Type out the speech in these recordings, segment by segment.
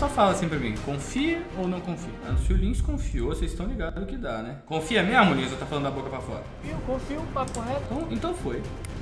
só fala assim pra mim, confia ou não confia? Se o Lins confiou, vocês estão ligados do que dá, né? Confia mesmo, Lins, ou tá falando da boca pra fora? Eu confio, papo reto. Então foi.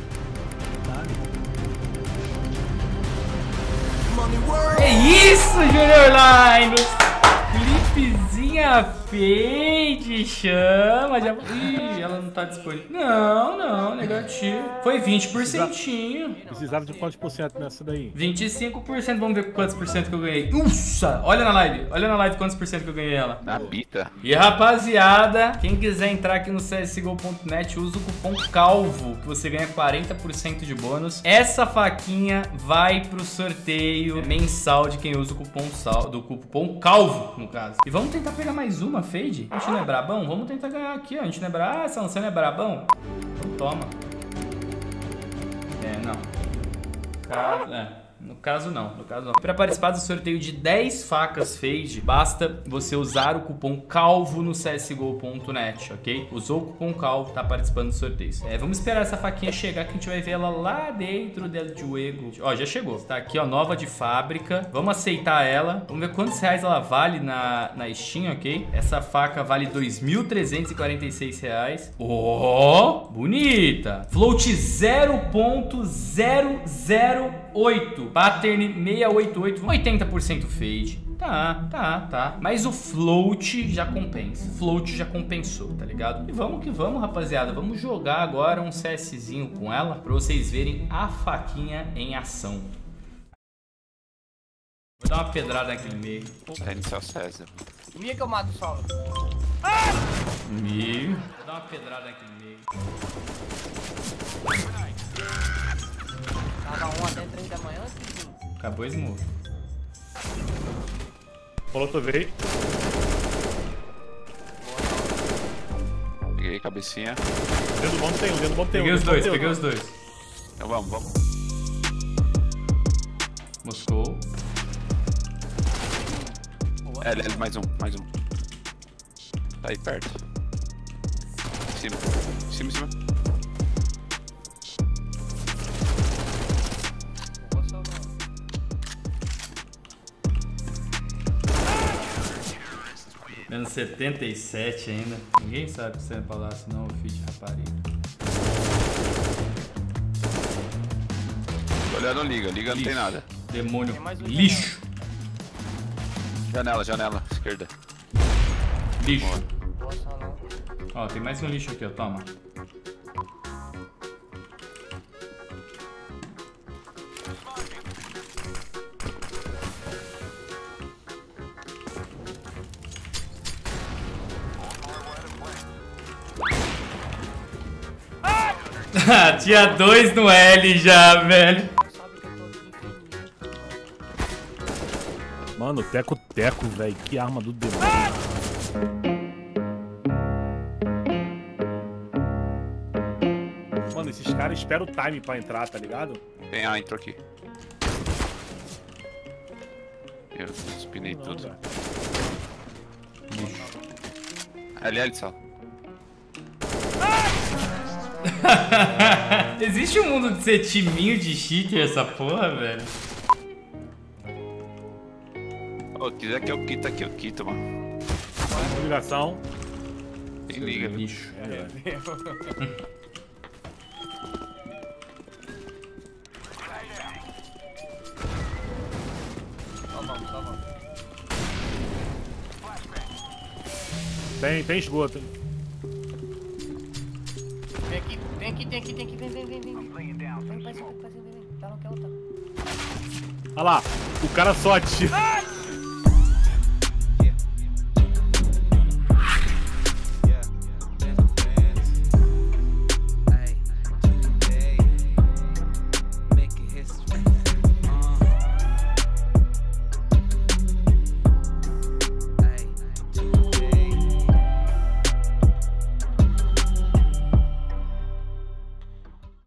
É isso, Junior Line! Clipezinha fade, chama. Já... Ih, ela não tá disponível. Não, negativo. Foi 20%. Precisava de quantos por cento nessa daí? 25%. Vamos ver quantos por cento que eu ganhei. Nossa! Olha na live quantos por cento que eu ganhei ela. Na bita. E rapaziada, quem quiser entrar aqui no csgo.net, usa o cupom CALVO, que você ganha 40% de bônus. Essa faquinha vai pro sorteio mensal de quem usa o cupom CALVO, no caso. E vamos tentar pegar mais uma fade. A gente não é brabão? Vamos tentar ganhar aqui, ó. A gente não é brabão. Ah, essa lança é brabão? Então toma. No caso não. Para participar do sorteio de 10 facas fade, basta você usar o cupom CALVO no csgo.net, ok? Usou o cupom CALVO, tá participando do sorteio. Vamos esperar essa faquinha chegar que a gente vai ver ela lá dentro del juego. Ó, já chegou. Tá aqui, ó, nova de fábrica. Vamos aceitar ela. Vamos ver quantos reais ela vale na Steam, ok? Essa faca vale R$ 2.346. Ó, bonita. Float 0.008. Pattern 688, 80% fade. Tá. Mas o float já compensa. Float já compensou, tá ligado? E vamos que vamos, rapaziada. Vamos jogar agora um CSzinho com ela pra vocês verem a faquinha em ação. Vou dar uma pedrada naquele meio. Tá inicial César. Comigo que eu mato o solo. Meio. Vou dar uma pedrada naquele meio. Tava 1 até 3 da manhã. Acabou esse move. Molotov. Peguei cabecinha. Dentro do bomb tem um, Peguei os dois. Então vamos. Moscou. L, mais um. Tá aí perto. Em cima. Menos 77 ainda. Ninguém sabe que você é palácio, não, filho de rapariga. Tô olhando liga não tem nada. Demônio. Lixo. Janela, esquerda. Lixo. Boa solo. Ó, tem mais um lixo aqui, ó, toma. Tinha 2 no L já, velho. Mano, teco, velho. Que arma do demônio. Mano, esses caras esperam o time pra entrar, tá ligado? Tem a intro aqui. Eu espinei tudo. L, só. Existe um mundo de ser timinho de cheater essa porra, velho? Ô, quiser que eu quito aqui, eu quito, mano. Ligação. Tem liga, viu? Lixo. Vamos. Tem esgoto. Vem aqui. Vem. Tá no que outra. Olha lá, o cara só atira.